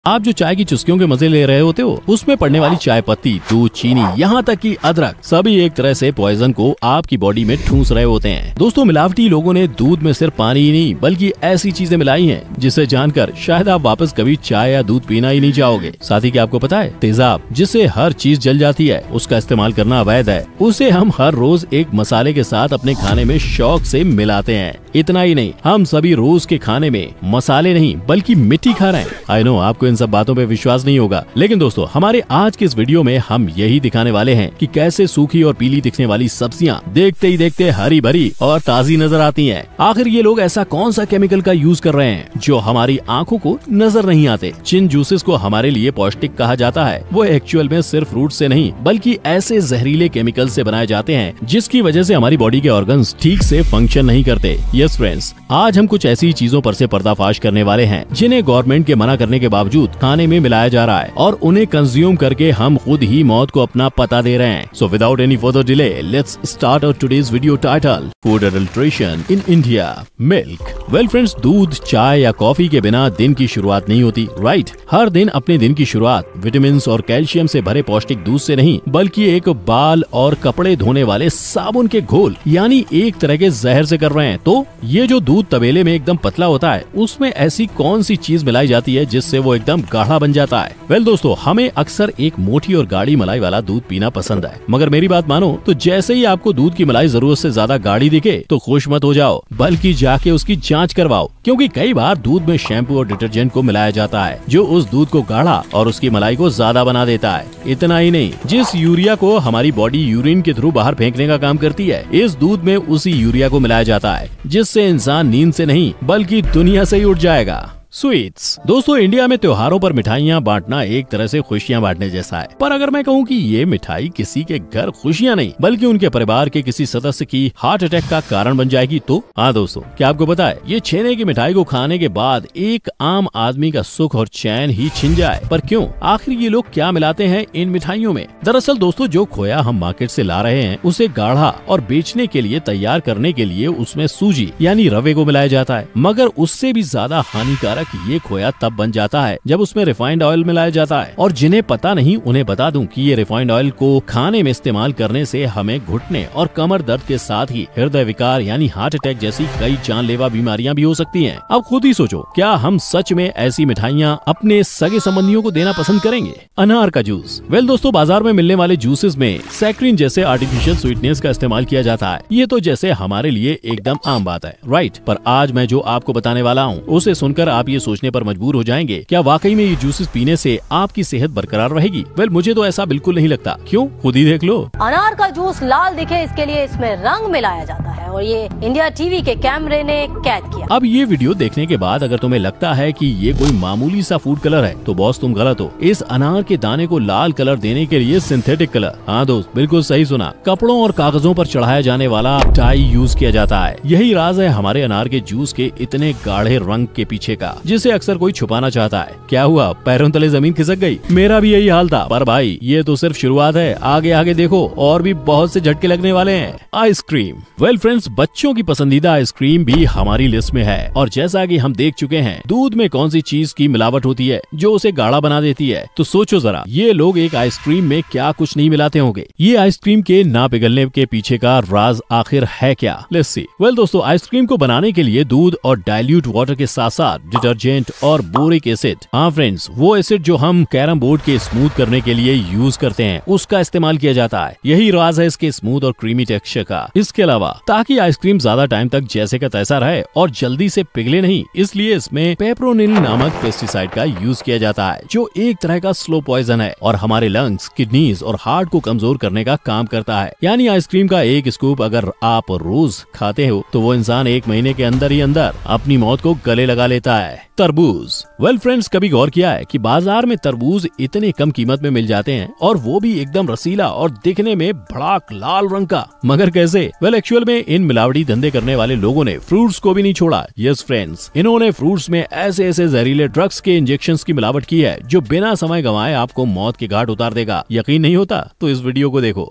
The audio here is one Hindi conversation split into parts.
आप जो चाय की चुस्कियों के मजे ले रहे होते हो, उसमें पड़ने वाली चाय पत्ती, दूध, चीनी, यहाँ तक कि अदरक, सभी एक तरह से पॉइजन को आपकी बॉडी में ठूंस रहे होते हैं। दोस्तों, मिलावटी लोगों ने दूध में सिर्फ पानी ही नहीं बल्कि ऐसी चीजें मिलाई हैं जिसे जानकर शायद आप वापस कभी चाय या दूध पीना ही नहीं चाहोगे। साथ ही क्या आपको पता है, तेजाब जिससे हर चीज जल जाती है, उसका इस्तेमाल करना अवैध है। उसे हम हर रोज एक मसाले के साथ अपने खाने में शौक से मिलाते हैं। इतना ही नहीं, हम सभी रोज के खाने में मसाले नहीं बल्कि मिट्टी खा रहे हैं। आई नो आपको इन सब बातों पे विश्वास नहीं होगा, लेकिन दोस्तों हमारे आज के इस वीडियो में हम यही दिखाने वाले हैं कि कैसे सूखी और पीली दिखने वाली सब्जियां देखते ही देखते हरी भरी और ताजी नजर आती हैं। आखिर ये लोग ऐसा कौन सा केमिकल का यूज कर रहे हैं जो हमारी आंखों को नजर नहीं आते। जिन जूसेस को हमारे लिए पौष्टिक कहा जाता है, वो एक्चुअल में सिर्फ फ्रूट से नहीं बल्कि ऐसे जहरीले केमिकल से बनाए जाते हैं जिसकी वजह से हमारी बॉडी के ऑर्गन्स ठीक से फंक्शन नहीं करते। यस फ्रेंड्स, आज हम कुछ ऐसी चीजों पर से पर्दाफाश करने वाले हैं जिन्हें गवर्नमेंट के मना करने के बावजूद खाने में मिलाया जा रहा है और उन्हें कंज्यूम करके हम खुद ही मौत को अपना पता दे रहे हैं। So without any further delay, let's start our today's video title, food adulteration in India, milk. Well friends, दूध, चाय या कॉफी के बिना दिन की शुरुआत नहीं होती, राइट? हर दिन अपने दिन की शुरुआत विटामिन और कैल्शियम से भरे पौष्टिक दूध से नहीं बल्कि एक बाल और कपड़े धोने वाले साबुन के घोल यानी एक तरह के जहर से कर रहे हैं। तो ये जो दूध तबेले में एकदम पतला होता है, उसमें ऐसी कौन सी चीज मिलाई जाती है जिससे वो एकदम गाढ़ा बन जाता है? वेल दोस्तों, हमें अक्सर एक मोटी और गाढ़ी मलाई वाला दूध पीना पसंद है, मगर मेरी बात मानो तो जैसे ही आपको दूध की मलाई जरूरत से ज्यादा गाढ़ी दिखे तो खुश मत हो जाओ, बल्कि जाके उसकी जांच करवाओ, क्योंकि कई बार दूध में शैम्पू और डिटर्जेंट को मिलाया जाता है जो उस दूध को गाढ़ा और उसकी मलाई को ज्यादा बना देता है। इतना ही नहीं, जिस यूरिया को हमारी बॉडी यूरिन के थ्रू बाहर फेंकने का काम करती है, इस दूध में उसी यूरिया को मिलाया जाता है जिससे इंसान नींद से नहीं बल्कि दुनिया से ही उठ जाएगा। स्वीट्स। दोस्तों, इंडिया में त्योहारों पर मिठाइयाँ बांटना एक तरह से खुशियाँ बांटने जैसा है, पर अगर मैं कहूँ कि ये मिठाई किसी के घर खुशियाँ नहीं बल्कि उनके परिवार के किसी सदस्य की हार्ट अटैक का कारण बन जाएगी तो? हाँ दोस्तों, क्या आपको पता है ये छेने की मिठाई को खाने के बाद एक आम आदमी का सुख और चैन ही छिन जाए। पर क्यों? आखिर ये लोग क्या मिलाते हैं इन मिठाइयों में? दरअसल दोस्तों, जो खोया हम मार्केट से ला रहे हैं उसे गाढ़ा और बेचने के लिए तैयार करने के लिए उसमें सूजी यानी रवे को मिलाया जाता है, मगर उससे भी ज्यादा हानिकारक ये खोया तब बन जाता है जब उसमें रिफाइंड ऑयल मिलाया जाता है। और जिन्हें पता नहीं उन्हें बता दूं कि ये रिफाइंड ऑयल को खाने में इस्तेमाल करने से हमें घुटने और कमर दर्द के साथ ही हृदय विकार यानी हार्ट अटैक जैसी कई जानलेवा बीमारियां भी हो सकती हैं। अब खुद ही सोचो, क्या हम सच में ऐसी मिठाइयां अपने सगे संबंधियों को देना पसंद करेंगे? अनार का जूस। वेल दोस्तों, बाजार में मिलने वाले जूसेस में सैक्रिन जैसे आर्टिफिशियल स्वीटनेस का इस्तेमाल किया जाता है। ये तो जैसे हमारे लिए एकदम आम बात है, राइट? पर आज मैं जो आपको बताने वाला हूँ उसे सुनकर आप ये सोचने पर मजबूर हो जाएंगे, क्या वाकई में ये जूसेस पीने से आपकी सेहत बरकरार रहेगी? वेल मुझे तो ऐसा बिल्कुल नहीं लगता। क्यों? खुद ही देख लो। अनार का जूस लाल दिखे इसके लिए इसमें रंग मिलाया जाता है और ये इंडिया टीवी के कैमरे ने कैद किया। अब ये वीडियो देखने के बाद अगर तुम्हें लगता है कि ये कोई मामूली सा फूड कलर है तो बॉस तुम गलत हो। इस अनार के दाने को लाल कलर देने के लिए सिंथेटिक कलर, हाँ दोस्त बिल्कुल सही सुना, कपड़ों और कागजों पर चढ़ाया जाने वाला डाई यूज किया जाता है। यही राज है हमारे अनार के जूस के इतने गाढ़े रंग के पीछे का, जिसे अक्सर कोई छुपाना चाहता है। क्या हुआ, पैरों तले जमीन खिसक गई? मेरा भी यही हाल था, पर भाई ये तो सिर्फ शुरुआत है। आगे आगे देखो और भी बहुत से झटके लगने वाले हैं। आइसक्रीम। वेल फ्रेंड्स, बच्चों की पसंदीदा आइसक्रीम भी हमारी लिस्ट में है और जैसा कि हम देख चुके हैं दूध में कौन सी चीज की मिलावट होती है जो उसे गाढ़ा बना देती है, तो सोचो जरा ये लोग एक आइसक्रीम में क्या कुछ नहीं मिलाते होंगे। ये आइसक्रीम के ना पिघलने के पीछे का राज आखिर है क्या? Let's see. वेल दोस्तों, आइसक्रीम को बनाने के लिए दूध और डाइल्यूट वाटर के साथ साथ डिटर्जेंट और बोरिक एसिड, हाँ फ्रेंड्स वो एसिड जो हम कैरम बोर्ड के स्मूथ करने के लिए यूज करते हैं, उसका इस्तेमाल किया जाता है। यही राज है इसके स्मूथ और क्रीमी टेक्सचर का। इसके अलावा ताकि आइसक्रीम ज्यादा टाइम तक जैसे का तैसा रहे और जल्दी से पिघले नहीं, इसलिए इसमें पेप्रोनिल नामक पेस्टिसाइड का यूज किया जाता है जो एक तरह का स्लो पॉइजन है और हमारे लंग्स, किडनीज और हार्ट को कमजोर करने का काम करता है। यानी आइसक्रीम का एक स्कूप अगर आप रोज खाते हो तो वो इंसान 1 महीने के अंदर ही अंदर अपनी मौत को गले लगा लेता है। तरबूज। वेल फ्रेंड्स, कभी गौर किया है कि बाजार में तरबूज इतने कम कीमत में मिल जाते हैं और वो भी एकदम रसीला और दिखने में भड़ाक लाल रंग का, मगर कैसे? वेल एक्चुअल में इन मिलावटी धंधे करने वाले लोगों ने फ्रूट्स को भी नहीं छोड़ा। यस फ्रेंड्स, इन्होंने फ्रूट्स में ऐसे ऐसे जहरीले ड्रग्स के इंजेक्शंस की मिलावट की है जो बिना समय गंवाए आपको मौत के घाट उतार देगा। यकीन नहीं होता तो इस वीडियो को देखो।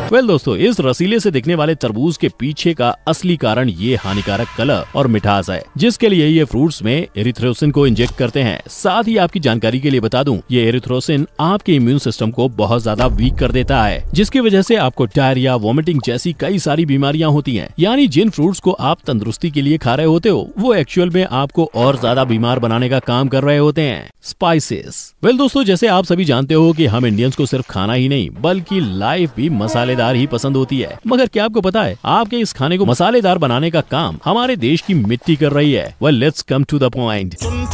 वेल दोस्तों, इस रसीले से दिखने वाले तरबूज के पीछे का असली कारण ये हानिकारक कलर और मिठास है, जिसके लिए ये फ्रूट्स में एरिथ्रोसिन को इंजेक्ट करते हैं। साथ ही आपकी जानकारी के लिए बता दूं, ये एरिथ्रोसिन आपके इम्यून सिस्टम को बहुत ज्यादा वीक कर देता है, जिसकी वजह से आपको डायरिया, वोमिटिंग जैसी कई सारी बीमारियां होती हैं। यानी जिन फ्रूट्स को आप तंदुरुस्ती के लिए खा रहे होते हो, वो एक्चुअल में आपको और ज्यादा बीमार बनाने का काम कर रहे होते हैं। स्पाइसेस। वेल दोस्तों, जैसे आप सभी जानते हो कि हम इंडियंस को सिर्फ खाना ही नहीं बल्कि लाइफ भी मसालेदार ही पसंद होती है। मगर क्या आपको पता है, आपके इस खाने को मसालेदार बनाने का काम हमारे देश की मिट्टी कर रही है। Well let's come to the point.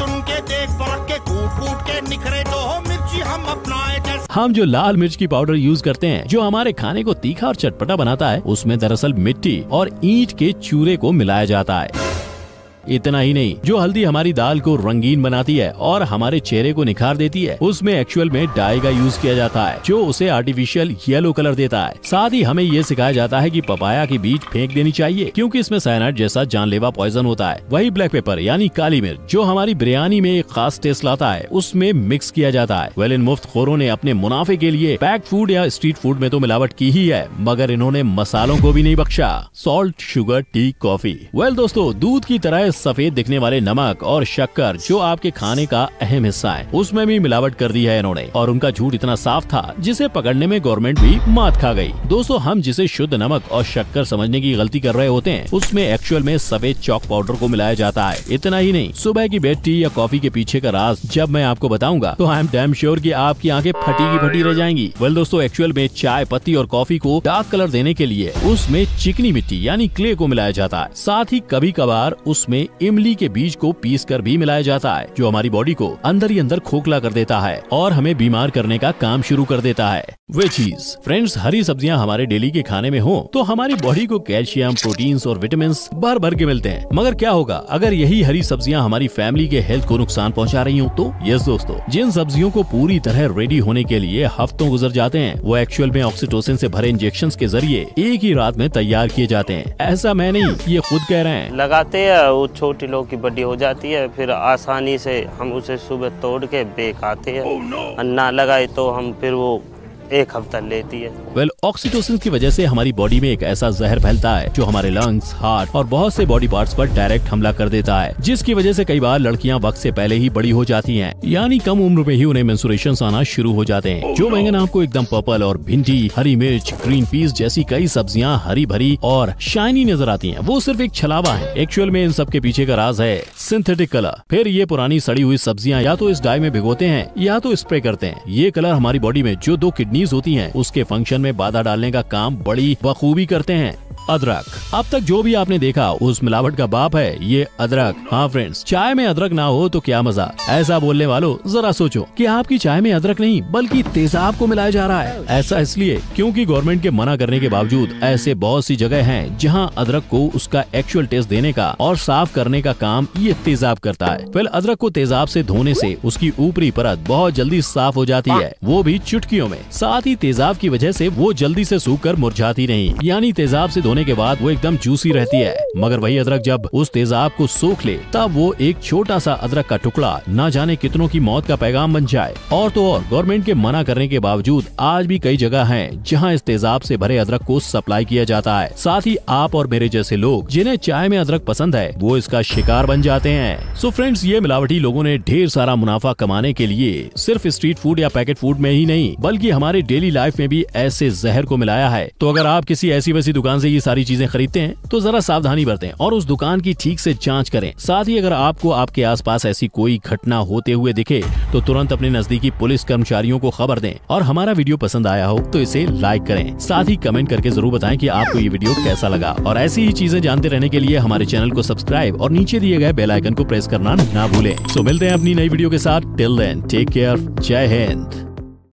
हम जो लाल मिर्च की पाउडर यूज करते हैं, जो हमारे खाने को तीखा और चटपटा बनाता है, उसमें दरअसल मिट्टी और ईंट के चूरे को मिलाया जाता है। इतना ही नहीं, जो हल्दी हमारी दाल को रंगीन बनाती है और हमारे चेहरे को निखार देती है, उसमें एक्चुअल में डाई का यूज किया जाता है, जो उसे आर्टिफिशियल येलो कलर देता है। साथ ही हमें ये सिखाया जाता है कि पपाया की बीज फेंक देनी चाहिए, क्योंकि इसमें साइनाइड जैसा जानलेवा पॉइजन होता है। वही ब्लैक पेपर यानी काली मिर्च, जो हमारी बिरयानी में एक खास टेस्ट लाता है, उसमें मिक्स किया जाता है। वेल, इन मुफ्तखोरों ने अपने मुनाफे के लिए पैक फूड या स्ट्रीट फूड में तो मिलावट की ही है, मगर इन्होंने मसालों को भी नहीं बख्शा। Salt, sugar, tea, coffee. Well दोस्तों, दूध की तरह सफेद दिखने वाले नमक और शक्कर, जो आपके खाने का अहम हिस्सा है, उसमें भी मिलावट कर दी है इन्होंने। और उनका झूठ इतना साफ था, जिसे पकड़ने में गवर्नमेंट भी मात खा गई। दोस्तों, हम जिसे शुद्ध नमक और शक्कर समझने की गलती कर रहे होते हैं, उसमें एक्चुअल में सफेद चॉक पाउडर को मिलाया जाता है। इतना ही नहीं, सुबह की बेड टी या कॉफी के पीछे का राज जब मैं आपको बताऊंगा, तो आई एम डैम श्योर कि आपकी आंखें फटी की फटी रह जाएंगी। वेल दोस्तों, एक्चुअल में चाय पत्ती और कॉफी को डार्क कलर देने के लिए उसमें चिकनी मिट्टी यानी क्ले को मिलाया जाता है। साथ ही कभी कभार उसमें इमली के बीज को पीस कर भी मिलाया जाता है, जो हमारी बॉडी को अंदर ही अंदर खोखला कर देता है और हमें बीमार करने का काम शुरू कर देता है। वेजीज। फ्रेंड्स, हरी सब्जियां हमारे डेली के खाने में हो तो हमारी बॉडी को कैल्शियम, प्रोटीन्स और विटामिन भर भर के मिलते हैं। मगर क्या होगा अगर यही हरी सब्जियां हमारी फैमिली के हेल्थ को नुकसान पहुंचा रही हो तो? यस दोस्तों, जिन सब्जियों को पूरी तरह रेडी होने के लिए हफ्तों गुजर जाते हैं, वो एक्चुअल में ऑक्सीटोसिन से भरे इंजेक्शन के जरिए एक ही रात में तैयार किए जाते हैं। ऐसा मैं नहीं, ये खुद कह रहे हैं। लगाते हैं, वो छोटी लोग की बड्डी हो जाती है, फिर आसानी से हम उसे सुबह तोड़ के बेक आते हैं। ना लगाए तो हम फिर वो एक हफ्ता लेती है। वेल, ऑक्सीटोसिन की वजह से हमारी बॉडी में एक ऐसा जहर फैलता है, जो हमारे लंग्स, हार्ट और बहुत से बॉडी पार्ट्स पर डायरेक्ट हमला कर देता है, जिसकी वजह से कई बार लड़कियां वक्त से पहले ही बड़ी हो जाती हैं, यानी कम उम्र में ही उन्हें मेंस्ट्रुएशंस आना शुरू हो जाते हैं। जो बैंगन आपको एकदम पर्पल और भिंडी, हरी मिर्च, ग्रीन पीस जैसी कई सब्जियां हरी भरी और शाइनी नजर आती हैं, वो सिर्फ एक छलावा है। एक्चुअल में इन सब के पीछे का राज है सिंथेटिक कलर। फिर ये पुरानी सड़ी हुई सब्जियां या तो इस डाई में भिगोते हैं या तो स्प्रे करते हैं। ये कलर हमारी बॉडी में जो 2 किडनीज होती हैं, उसके फंक्शन में बाधा डालने का काम बड़ी बखूबी करते हैं। अदरक। अब तक जो भी आपने देखा उस मिलावट का बाप है ये अदरक। हाँ फ्रेंड्स, चाय में अदरक ना हो तो क्या मजा। ऐसा बोलने वालों, जरा सोचो कि आपकी चाय में अदरक नहीं बल्कि तेजाब को मिलाया जा रहा है। ऐसा इसलिए क्योंकि गवर्नमेंट के मना करने के बावजूद ऐसे बहुत सी जगह हैं जहां अदरक को उसका एक्चुअल टेस्ट देने का और साफ करने का काम ये तेजाब करता है। वेल, अदरक को तेजाब से धोने से उसकी ऊपरी परत बहुत जल्दी साफ हो जाती है, वो भी चुटकियों में। साथ ही तेजाब की वजह से वो जल्दी से सूख कर मुरझाती नहीं, यानी तेजाब से धोने के बाद वो एकदम जूसी रहती है। मगर वही अदरक जब उस तेजाब को सोख ले, तब वो एक छोटा सा अदरक का टुकड़ा ना जाने कितनों की मौत का पैगाम बन जाए। और तो और गवर्नमेंट के मना करने के बावजूद आज भी कई जगह हैं जहां इस तेजाब से भरे अदरक को सप्लाई किया जाता है। साथ ही आप और मेरे जैसे लोग जिन्हें चाय में अदरक पसंद है, वो इसका शिकार बन जाते हैं। सो फ्रेंड्स, ये मिलावटी लोगों ने ढेर सारा मुनाफा कमाने के लिए सिर्फ स्ट्रीट फूड या पैकेट फूड में ही नहीं बल्कि हमारे डेली लाइफ में भी ऐसे जहर को मिलाया है। तो अगर आप किसी ऐसी वैसी दुकान से ये सारी चीजें खरीदते हैं तो जरा सावधानी बरतें और उस दुकान की ठीक से जांच करें। साथ ही अगर आपको आपके आसपास ऐसी कोई घटना होते हुए दिखे तो तुरंत अपने नजदीकी पुलिस कर्मचारियों को खबर दें। और हमारा वीडियो पसंद आया हो तो इसे लाइक करें। साथ ही कमेंट करके जरूर बताएं कि आपको ये वीडियो कैसा लगा। और ऐसी ही चीजें जानते रहने के लिए हमारे चैनल को सब्सक्राइब और नीचे दिए गए बेल आइकन को प्रेस करना ना भूलें। सो मिलते हैं अपनी नई वीडियो के साथ। Till then take care. जय हिंद।